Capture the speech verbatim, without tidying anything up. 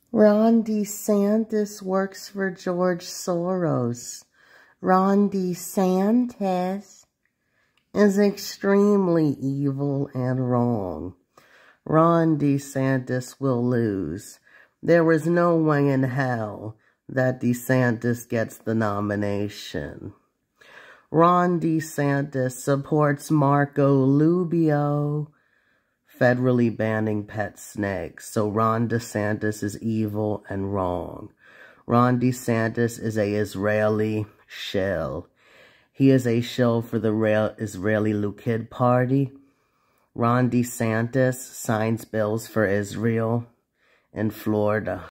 Ron DeSantis works for George Soros. Ron DeSantis is extremely evil and wrong. Ron DeSantis will lose. There is no way in hell that DeSantis gets the nomination. Ron DeSantis supports Marco Rubio federally banning pet snakes. So Ron DeSantis is evil and wrong. Ron DeSantis is a Israeli shill. He is a shill for the Israeli Likud Party. Ron DeSantis signs bills for Israel in Florida.